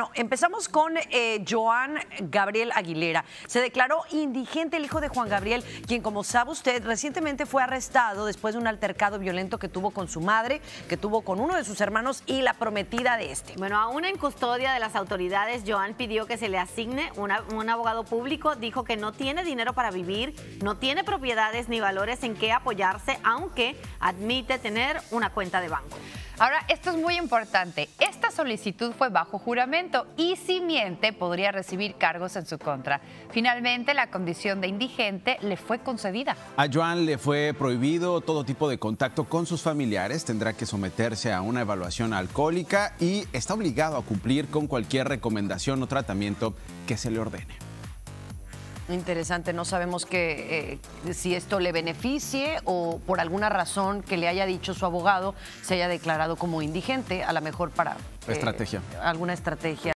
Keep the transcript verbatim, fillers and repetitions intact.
No, empezamos con eh, Joan Gabriel Aguilera. Se declaró indigente el hijo de Juan Gabriel, quien, como sabe usted, recientemente fue arrestado después de un altercado violento que tuvo con su madre, que tuvo con uno de sus hermanos y la prometida de este. Bueno, aún en custodia de las autoridades, Joan pidió que se le asigne una, un abogado público. Dijo que no tiene dinero para vivir, no tiene propiedades ni valores en qué apoyarse, aunque admite tener una cuenta de banco. Ahora, esto es muy importante. Esta solicitud fue bajo juramento y si miente podría recibir cargos en su contra. Finalmente, la condición de indigente le fue concedida. A Joan le fue prohibido todo tipo de contacto con sus familiares, tendrá que someterse a una evaluación alcohólica y está obligado a cumplir con cualquier recomendación o tratamiento que se le ordene. Interesante, no sabemos que, eh, si esto le beneficie o por alguna razón que le haya dicho su abogado se haya declarado como indigente, a lo mejor para... Eh, estrategia. Alguna estrategia.